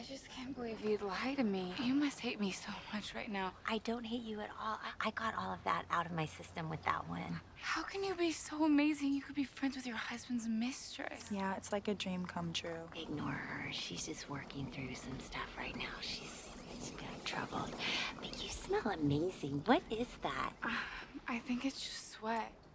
I just can't believe you'd lie to me. You must hate me so much right now. I don't hate you at all. I got all of that out of my system with that one. How can you be so amazing? You could be friends with your husband's mistress. Yeah, it's like a dream come true. Ignore her. She's just working through some stuff right now. She's got trouble. But you smell amazing. What is that? I think it's just sweat.